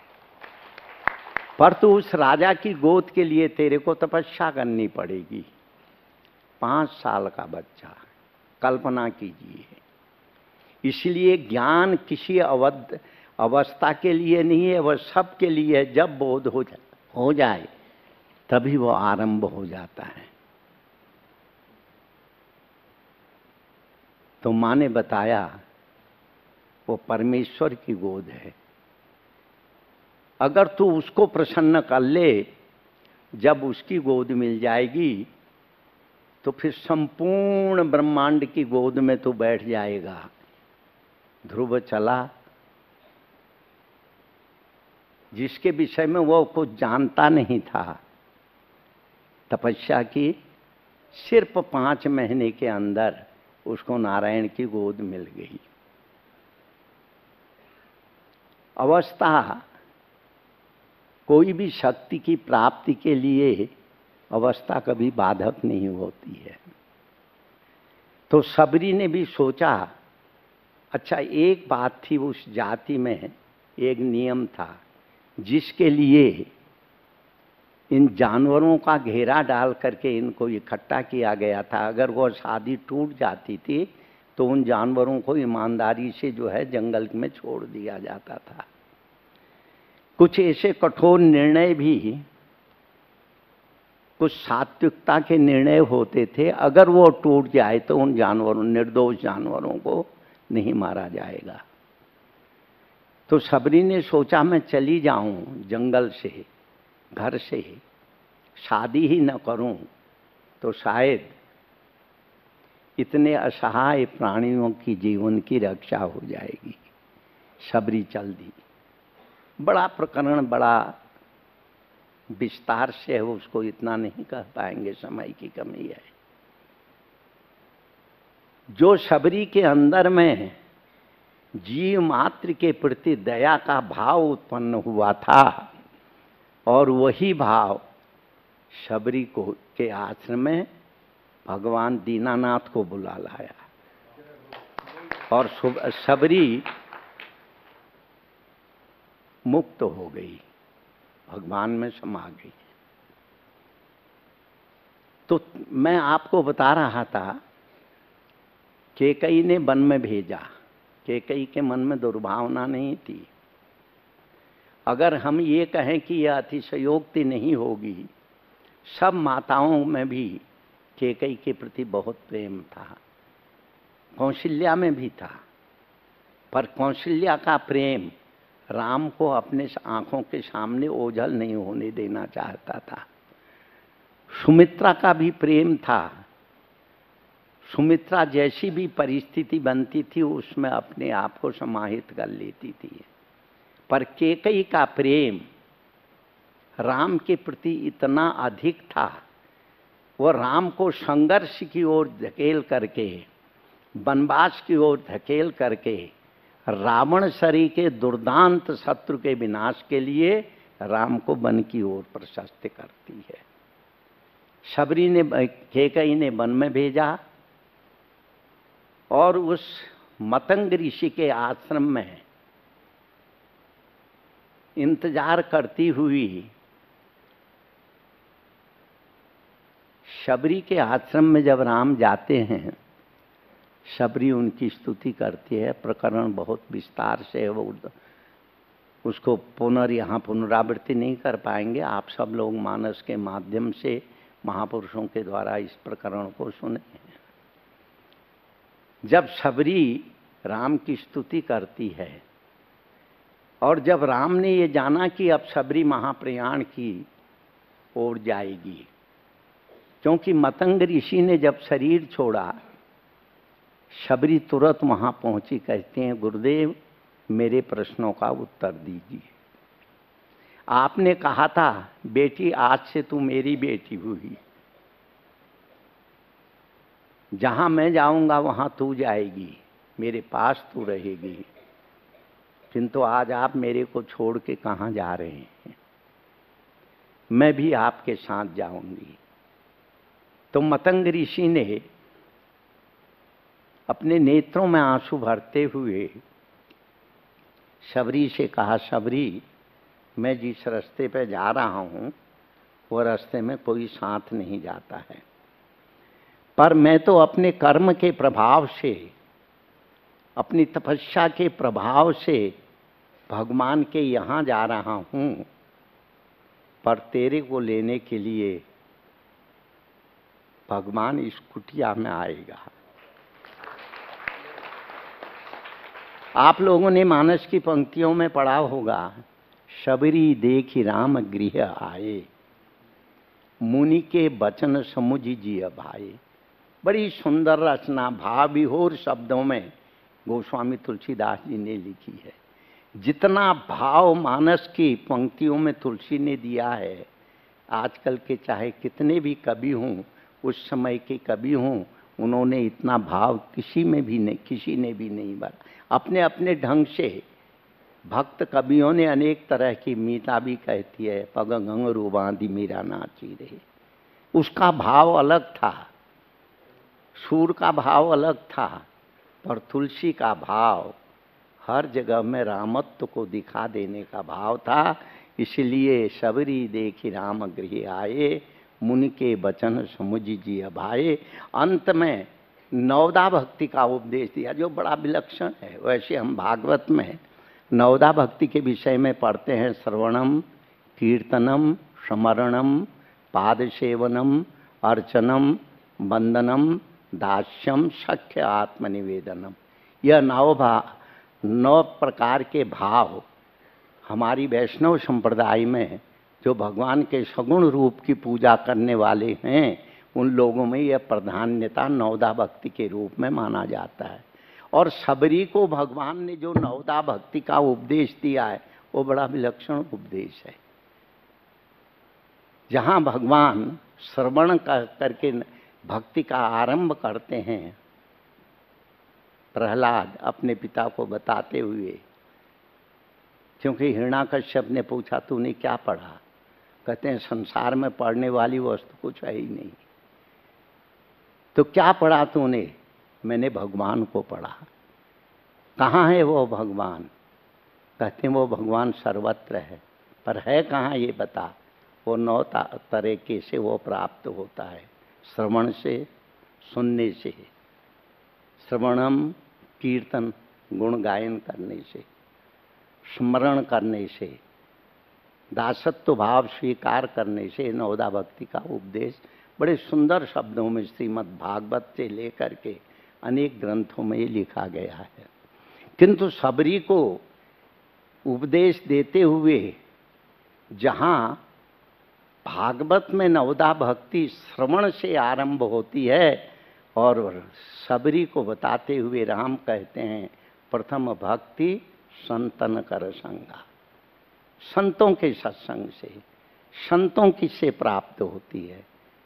पर तो उस राजा की गोद के लिए तेरे को तपस्या करनी पड़ेगी। 5 साल का बच्चा, कल्पना कीजिए। इसलिए ज्ञान किसी अवस्था के लिए नहीं है, वह सब के लिए है। जब बोध हो जाए तभी वो आरंभ हो जाता है। तो माँ ने बताया वो परमेश्वर की गोद है, अगर तू उसको प्रसन्न कर ले, जब उसकी गोद मिल जाएगी तो फिर संपूर्ण ब्रह्मांड की गोद में तू बैठ जाएगा। ध्रुव चला, जिसके विषय में वो कुछ जानता नहीं था, तपस्या की, सिर्फ 5 महीने के अंदर उसको नारायण की गोद मिल गई। अवस्था कोई भी शक्ति की प्राप्ति के लिए अवस्था कभी बाधक नहीं होती है। तो शबरी ने भी सोचा, अच्छा एक बात थी, उस जाति में एक नियम था जिसके लिए इन जानवरों का घेरा डाल करके इनको इकट्ठा किया गया था। अगर वो शादी टूट जाती थी तो उन जानवरों को ईमानदारी से जो है जंगल में छोड़ दिया जाता था। कुछ ऐसे कठोर निर्णय भी, कुछ सात्विकता के निर्णय होते थे, अगर वो टूट जाए तो उन जानवरों, निर्दोष जानवरों को नहीं मारा जाएगा। तो शबरी ने सोचा मैं चली जाऊं जंगल से, घर से, शादी ही न करूं तो शायद इतने असहाय प्राणियों की जीवन की रक्षा हो जाएगी। शबरी चल दी। बड़ा प्रकरण, बड़ा विस्तार से है, उसको इतना नहीं कह पाएंगे, समय की कमी है। जो शबरी के अंदर में जीव मात्र के प्रति दया का भाव उत्पन्न हुआ था, और वही भाव शबरी को के आश्रम में भगवान दीनानाथ को बुला लाया, और शबरी मुक्त हो गई, भगवान में समा गई। तो मैं आपको बता रहा था, कैकेयी ने वन में भेजा। कैकेयी के मन में दुर्भावना नहीं थी। अगर हम ये कहें कि यह अतिशयोक्ति नहीं होगी, सब माताओं में भी कैकेयी के प्रति बहुत प्रेम था, कौशल्या में भी था। पर कौशल्या का प्रेम राम को अपने आंखों के सामने ओझल नहीं होने देना चाहता था। सुमित्रा का भी प्रेम था। सुमित्रा जैसी भी परिस्थिति बनती थी उसमें अपने आप को समाहित कर लेती थी। पर कैकेयी का प्रेम राम के प्रति इतना अधिक था, वो राम को संघर्ष की ओर धकेल करके, वनवास की ओर धकेल करके, रावण सरी के दुर्दांत शत्रु के विनाश के लिए राम को वन की ओर प्रशस्त करती है। शबरी ने, कैकेयी ने वन में भेजा, और उस मतंग ऋषि के आश्रम में इंतजार करती हुई शबरी के आश्रम में जब राम जाते हैं, शबरी उनकी स्तुति करती है। प्रकरण बहुत विस्तार से है, वो उसको यहाँ पुनरावृत्ति नहीं कर पाएंगे। आप सब लोग मानस के माध्यम से महापुरुषों के द्वारा इस प्रकरण को सुने हैं। जब शबरी राम की स्तुति करती है, और जब राम ने ये जाना कि अब शबरी महाप्रयाण की ओर जाएगी, क्योंकि मतंग ऋषि ने जब शरीर छोड़ा, शबरी तुरंत वहां पहुंची, कहते हैं गुरुदेव मेरे प्रश्नों का उत्तर दीजिए। आपने कहा था बेटी आज से तू मेरी बेटी हुई, जहां मैं जाऊंगा वहां तू जाएगी, मेरे पास तू रहेगी, किंतु आज आप मेरे को छोड़ के कहां जा रहे हैं? मैं भी आपके साथ जाऊंगी। तो मतंग ऋषि ने अपने नेत्रों में आंसू भरते हुए शबरी से कहा, शबरी मैं जिस रास्ते पे जा रहा हूं वो रास्ते में कोई साथ नहीं जाता है, पर मैं तो अपने कर्म के प्रभाव से, अपनी तपस्या के प्रभाव से भगवान के यहाँ जा रहा हूँ, पर तेरे को लेने के लिए भगवान इस कुटिया में आएगा। आप लोगों ने मानस की पंक्तियों में पढ़ा होगा, शबरी देखी राम गृह आए, मुनि के बचन समुझ जिय भाए। बड़ी सुंदर रचना भाव विभोर शब्दों में गोस्वामी तुलसीदास जी ने लिखी है। जितना भाव मानस की पंक्तियों में तुलसी ने दिया है, आजकल के चाहे कितने भी कवि हों, उस समय के कवि हों, उन्होंने इतना भाव किसी ने भी नहीं भरा। अपने अपने ढंग से भक्त कवियों ने अनेक तरह की, मीता भी कहती है पग घंघरू बांधी मीरा नाची रहे, उसका भाव अलग था, सूर का भाव अलग था, पर तुलसी का भाव हर जगह में रामत्व को दिखा देने का भाव था। इसलिए शबरी देखी राम गृह आए, मुनि के वचन समुझ जिय भाए। अंत में नवदा भक्ति का उपदेश दिया जो बड़ा विलक्षण है। वैसे हम भागवत में नवदा भक्ति के विषय में पढ़ते हैं, श्रवणम कीर्तनम स्मरणम पाद सेवनम अर्चनम वंदनम दास्यम सख्य आत्मनिवेदनम। यह नौ प्रकार के भाव हमारी वैष्णव संप्रदाय में जो भगवान के सगुण रूप की पूजा करने वाले हैं उन लोगों में यह प्राधान्यता नवदा भक्ति के रूप में माना जाता है। और सबरी को भगवान ने जो नवदा भक्ति का उपदेश दिया है वो बड़ा विलक्षण उपदेश है। जहाँ भगवान श्रवण करके भक्ति का आरंभ करते हैं, प्रहलाद अपने पिता को बताते हुए, क्योंकि हिरण्याकश्यप ने पूछा तूने क्या पढ़ा? कहते हैं संसार में पढ़ने वाली वस्तु कुछ है ही नहीं। तो क्या पढ़ा तूने? मैंने भगवान को पढ़ा। कहाँ है वो भगवान? कहते हैं वो भगवान सर्वत्र है, पर है कहाँ ये बता। वो 9 तरीके से वो प्राप्त होता है, श्रवण से, सुनने से, श्रवणम कीर्तन गुण गायन करने से, स्मरण करने से, दासत्व भाव स्वीकार करने से। नवदा भक्ति का उपदेश बड़े सुंदर शब्दों में श्रीमद् भागवत से लेकर के अनेक ग्रंथों में लिखा गया है। किंतु सबरी को उपदेश देते हुए जहाँ भागवत में नवदा भक्ति श्रवण से आरंभ होती है, और सबरी को बताते हुए राम कहते हैं प्रथम भक्ति संतन कर संगा। संतों के सत्संग से, संतों की से प्राप्त होती है।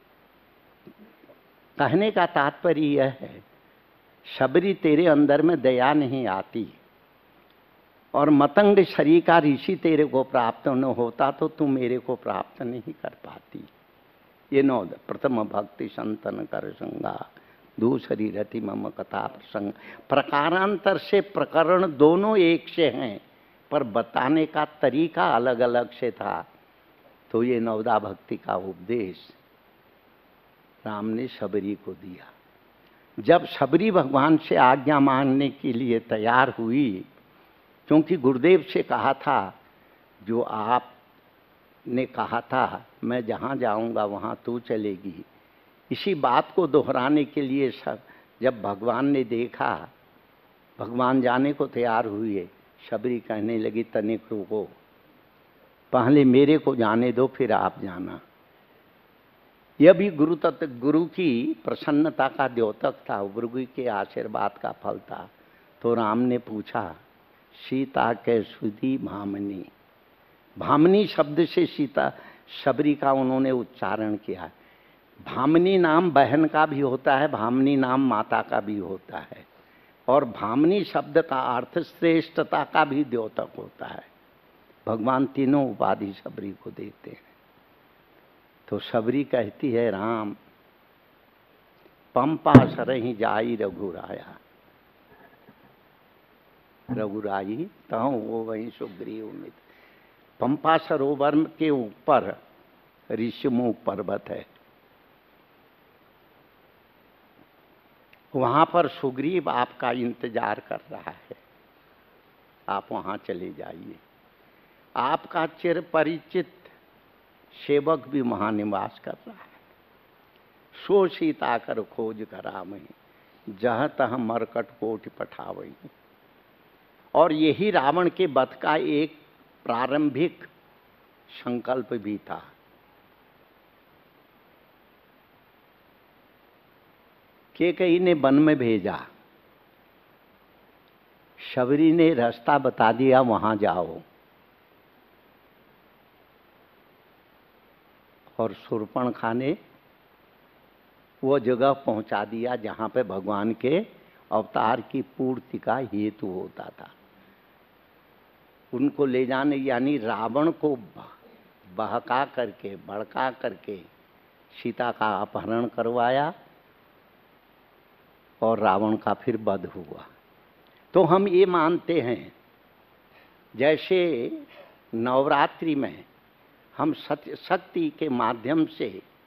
कहने का तात्पर्य यह है, सबरी तेरे अंदर में दया नहीं आती, और मतंग शरीर का ऋषि तेरे को प्राप्त न होता तो तू मेरे को प्राप्त नहीं कर पाती। ये नौद प्रथम भक्ति संतन कर संगा, दूसरी रति मम कथा प्रसंग। प्रकारांतर से प्रकरण दोनों एक से हैं, पर बताने का तरीका अलग अलग से था। तो ये नवदा भक्ति का उपदेश राम ने सबरी को दिया। जब सबरी भगवान से आज्ञा मांगने के लिए तैयार हुई, क्योंकि गुरुदेव से कहा था जो आपने कहा था मैं जहाँ जाऊँगा वहाँ तू चलेगी, इसी बात को दोहराने के लिए सब जब भगवान ने देखा, भगवान जाने को तैयार हुए, सबरी कहने लगी तनिक रुको, पहले मेरे को जाने दो फिर आप जाना। यह भी गुरु की प्रसन्नता का द्योतक था, गुरु के आशीर्वाद का फल था। तो राम ने पूछा सीता के सुधी भामनी। भामनी शब्द से सीता सबरी का उन्होंने उच्चारण किया। भामनी नाम बहन का भी होता है, भामनी नाम माता का भी होता है, और भामनी शब्द का अर्थ श्रेष्ठता का भी द्योतक होता है। भगवान तीनों उपाधि सबरी को देते हैं। तो सबरी कहती है राम पंपा सरहि जाई रघुराया, रघुराई तहु वो वहीं सुग्रीव मित्र। पंपा सरोवर के ऊपर ऋषिमुख पर्वत है, वहां पर सुग्रीव आपका इंतजार कर रहा है, आप वहां चले जाइए। आपका चिर परिचित सेवक भी वहां निवास कर रहा है। सो सीता कर खोज करावहीं, जह तह मरकट कोटि पठावहीं। और यही रावण के वध का एक प्रारंभिक संकल्प भी था। कैकेयी ने वन में भेजा, सबरी ने रास्ता बता दिया वहां जाओ, और शूर्पणखा ने वो जगह पहुंचा दिया जहां पे भगवान के अवतार की पूर्ति का हेतु होता था। उनको ले जाने, यानी रावण को बहका करके, भड़का करके सीता का अपहरण करवाया और रावण का फिर वध हुआ। तो हम ये मानते हैं जैसे नवरात्रि में हम सत्य शक्ति के माध्यम से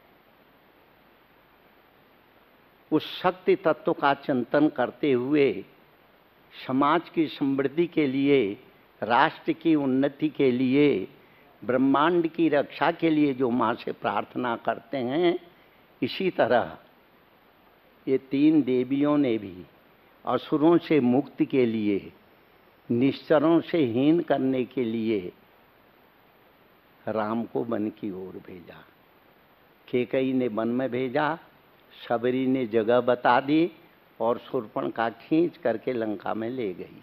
उस शक्ति तत्व का चिंतन करते हुए समाज की समृद्धि के लिए, राष्ट्र की उन्नति के लिए, ब्रह्मांड की रक्षा के लिए जो माँ से प्रार्थना करते हैं, इसी तरह ये 3 देवियों ने भी असुरों से मुक्ति के लिए, निश्चरों से हीन करने के लिए राम को वन की ओर भेजा। कैकेयी ने वन में भेजा शबरी ने जगह बता दी और शूर्पणखा खींच करके लंका में ले गई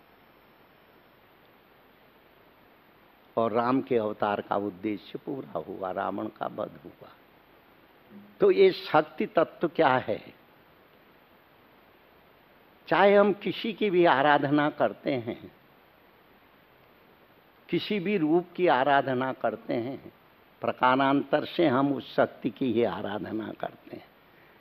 और राम के अवतार का उद्देश्य पूरा हुआ, रावण का वध हुआ। तो ये शक्ति तत्व क्या है? चाहे हम किसी की भी आराधना करते हैं, किसी भी रूप की आराधना करते हैं, प्रकारांतर से हम उस शक्ति की ही आराधना करते हैं।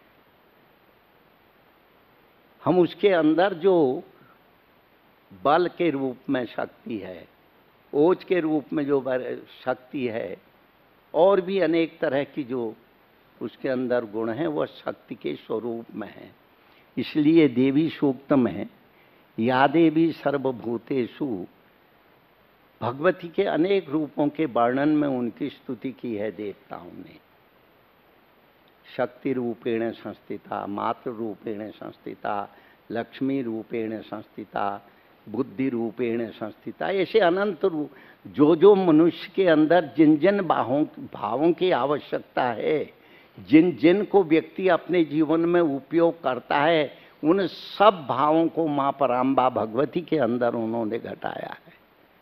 हम उसके अंदर जो बल के रूप में शक्ति है, ओज के रूप में जो शक्ति है, और भी अनेक तरह की जो उसके अंदर गुण हैं, वह शक्ति के स्वरूप में है। इसलिए देवी सूक्त में या देवी सर्वभूतेषु, भगवती के अनेक रूपों के वर्णन में उनकी स्तुति की है देवताओं ने। शक्ति रूपेण संस्थिता, मातृ रूपेण संस्थिता, लक्ष्मी रूपेण संस्थिता, बुद्धि रूपेण संस्थिता, ऐसे अनंत रूप, जो जो मनुष्य के अंदर जिन जिन भावों की आवश्यकता है, जिन जिन को व्यक्ति अपने जीवन में उपयोग करता है, उन सब भावों को माँ पराम्बा भगवती के अंदर उन्होंने घटाया है।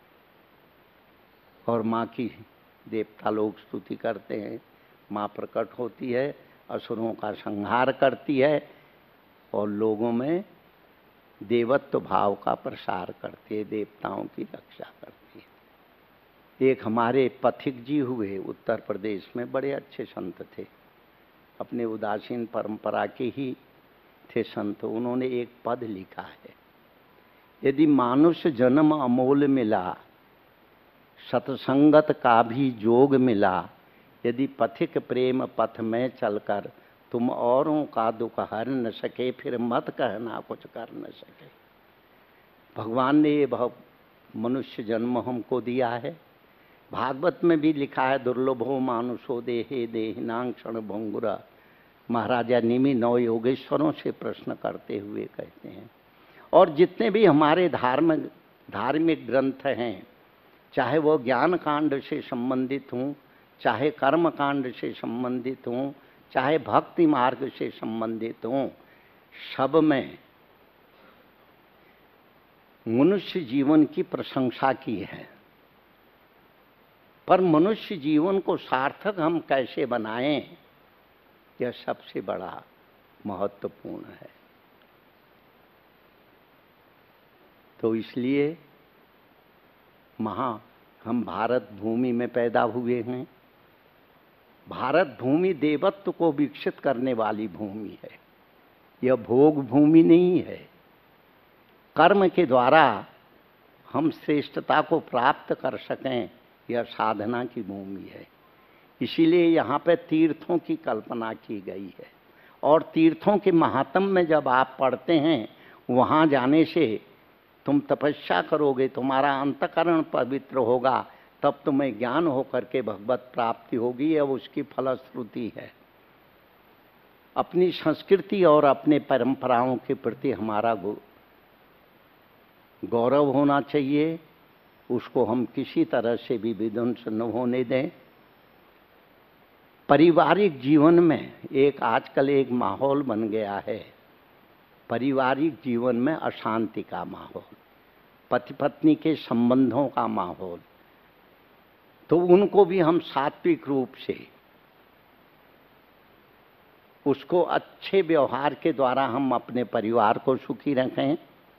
और माँ की देवता लोग स्तुति करते हैं। माँ प्रकट होती है, असुरों का संहार करती है और लोगों में देवत्व भाव का प्रसार करती है, देवताओं की रक्षा करती है। एक हमारे पथिक जी हुए उत्तर प्रदेश में, बड़े अच्छे संत थे, अपने उदासीन परंपरा के ही थे संत। उन्होंने एक पद लिखा है, यदि मानुष जन्म अमोल मिला, सत्संगत का भी जोग मिला, यदि पथिक प्रेम पथ में चलकर तुम औरों का दुख हर न सके, फिर मत कहना कुछ कर न सके। भगवान ने ये मनुष्य जन्म हमको दिया है। भागवत में भी लिखा है, दुर्लभो मानुषो देहे देहिनां क्षण भंगुरा। महाराजा निमि नौ योगेश्वरों से प्रश्न करते हुए कहते हैं। और जितने भी हमारे धार्मिक ग्रंथ हैं, चाहे वो ज्ञान कांड से संबंधित हों, चाहे कर्म कांड से संबंधित हों, चाहे भक्ति मार्ग से संबंधित हों, सब में मनुष्य जीवन की प्रशंसा की है। पर मनुष्य जीवन को सार्थक हम कैसे बनाएं, यह सबसे बड़ा महत्वपूर्ण है। तो इसलिए हम भारत भूमि में पैदा हुए हैं। भारत भूमि देवत्व को विकसित करने वाली भूमि है, यह भोग भूमि नहीं है। कर्म के द्वारा हम श्रेष्ठता को प्राप्त कर सकें, यह साधना की भूमि है। इसीलिए यहाँ पे तीर्थों की कल्पना की गई है। और तीर्थों के महात्म में जब आप पढ़ते हैं, वहाँ जाने से तुम तपस्या करोगे, तुम्हारा अंतकरण पवित्र होगा, तब तुम्हें ज्ञान होकर के भगवत प्राप्ति होगी। अब उसकी फलश्रुति है। अपनी संस्कृति और अपने परंपराओं के प्रति हमारा गौरव होना चाहिए। उसको हम किसी तरह से भी विध्वंस न होने दें। पारिवारिक जीवन में आजकल एक माहौल बन गया है, पारिवारिक जीवन में अशांति का माहौल, पति पत्नी के संबंधों का माहौल। तो उनको भी हम सात्विक रूप से उसको अच्छे व्यवहार के द्वारा हम अपने परिवार को सुखी रखें।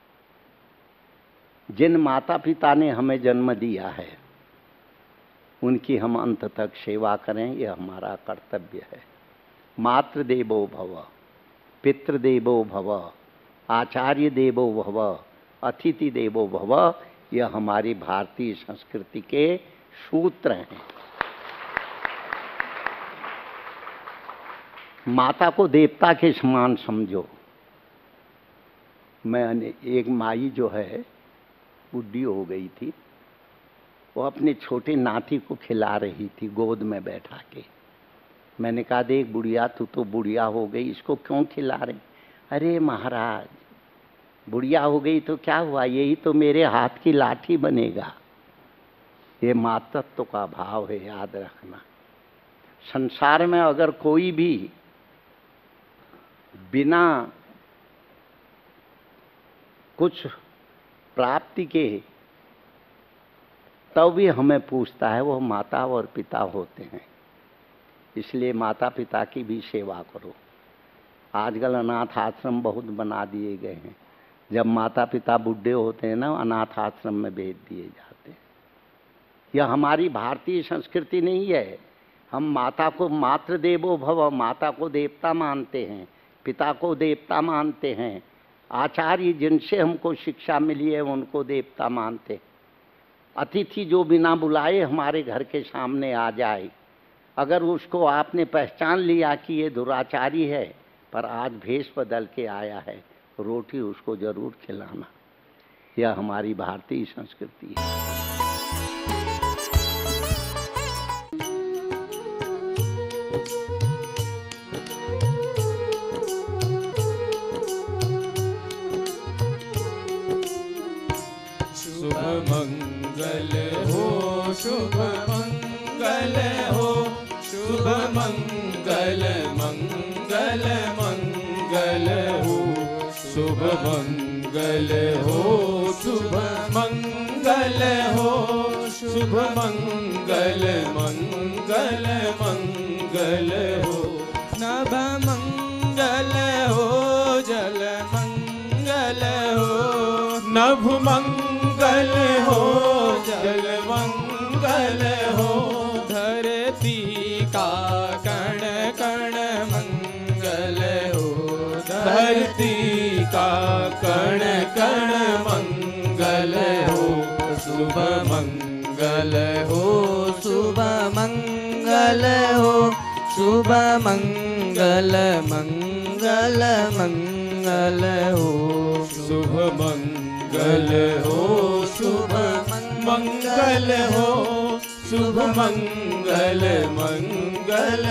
जिन माता पिता ने हमें जन्म दिया है, उनकी हम अंत तक सेवा करें, यह हमारा कर्तव्य है। मातृदेवो भव, पितृदेवो भव, आचार्य देवो भव, अतिथि देवो भव, यह हमारी भारतीय संस्कृति के सूत्र हैं। माता को देवता के समान समझो। मैं एक माई जो है बुढ़ी हो गई थी, वो अपने छोटे नाती को खिला रही थी गोद में बैठा के। मैंने कहा, देख बुढ़िया, तू तो बुढ़िया हो गई, इसको क्यों खिला रही? अरे महाराज, बुढ़िया हो गई तो क्या हुआ, यही तो मेरे हाथ की लाठी बनेगा। ये मातृत्व का भाव है, याद रखना। संसार में अगर कोई भी बिना कुछ प्राप्ति के तब भी हमें पूछता है, वो माता और पिता होते हैं। इसलिए माता पिता की भी सेवा करो। आजकल अनाथ आश्रम बहुत बना दिए गए हैं। जब माता पिता बूढ़े होते हैं ना, अनाथ आश्रम में भेज दिए जाते हैं। यह हमारी भारतीय संस्कृति नहीं है। हम माता को मातृ देवो भव, माता को देवता मानते हैं, पिता को देवता मानते हैं। आचार्य जिनसे हमको शिक्षा मिली है उनको देवता मानते। अतिथि जो बिना बुलाए हमारे घर के सामने आ जाए, अगर उसको आपने पहचान लिया कि ये दुराचारी है, पर आज भेष बदल के आया है, रोटी उसको जरूर खिलाना। यह हमारी भारतीय संस्कृति है। शुभ मंगल हो, शुभ मंगल हो, शुभ मंगल मंगल मंगल हो, शुभ मंगल हो, शुभ मंगल हो, शुभ मंगल मंगल मंगल हो। नभ मंगल हो, जल मंगल हो, नभ मंगल हो, जल मंगल हो, धरती का कण कण मंगल हो, धरती का कण कण मंगल हो। शुभ मंगल हो, शुभ मंगल हो, शुभ मंगल मंगल मंगल हो, शुभ मंगल हो, शुभ मंगल हो, शुभ मंगल मंगल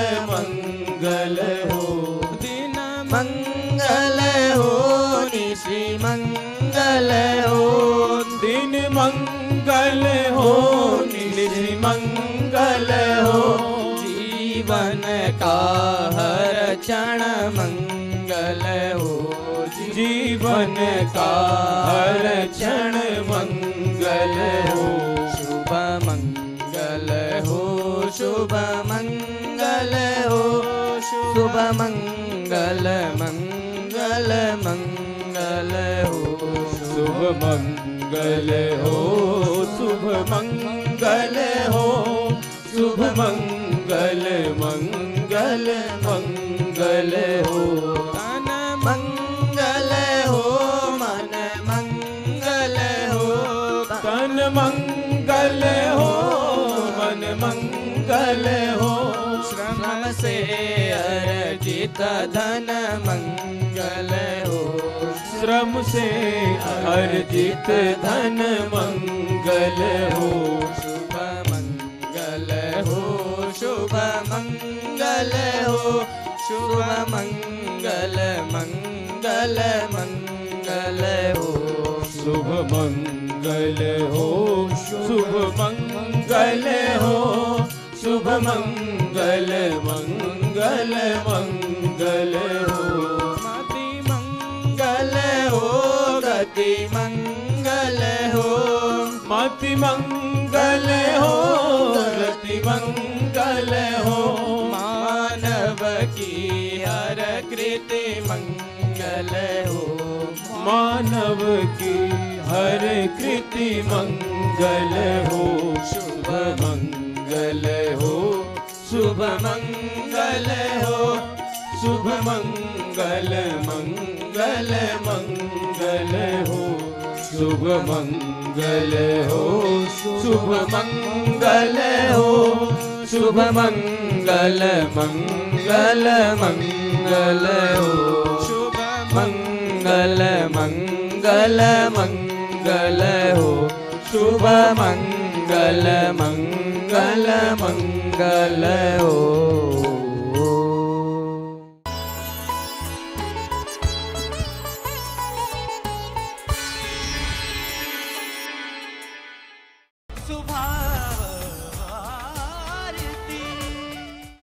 मंगल हो। दिन मंगल हो, निशि मंगल हो, दिन मंगल हो, निशि मंगल हो, जीवन का हर क्षण मंगल हो, जीवन का हर क्षण मंगल हो। शुभ मंगल हो, शुभ मंगल हो, शुभ मंगल मंगल मंगल हो, शुभ मंगल हो, शुभ मंगल हो, शुभ मंगल मंगल मंगल हो। तन मंगल हो, मन मंगल हो, तन मंगल हो, मन मंगल हो, श्रम से अर्जित धन मंगल हो, श्रम से अर्जित धन मंगल हो। शुभ मंगल हो, शुभ मंगल हो, शुभ मंगल मंगल मंगल हो, शुभ मंगल हो, शुभ मंगल हो, शुभ मंगल मंगल मंगल हो। मति मंगल हो, गति मंगल हो, मति मंगल हो, गति मंगल हो, मानव की हर कृति मंगल हो, मानव की हर कृति मंगल हो। शुभ मंगल हो, शुभ मंगल हो, शुभ मंगल मंगल मंगल हो, शुभ मंगल हो, शुभ मंगल हो, शुभ मंगल मंगल मंगल हो, शुभ मंगल मंगल मंगल हो, शुभ मंगल मंगल मंगल हो। सुभा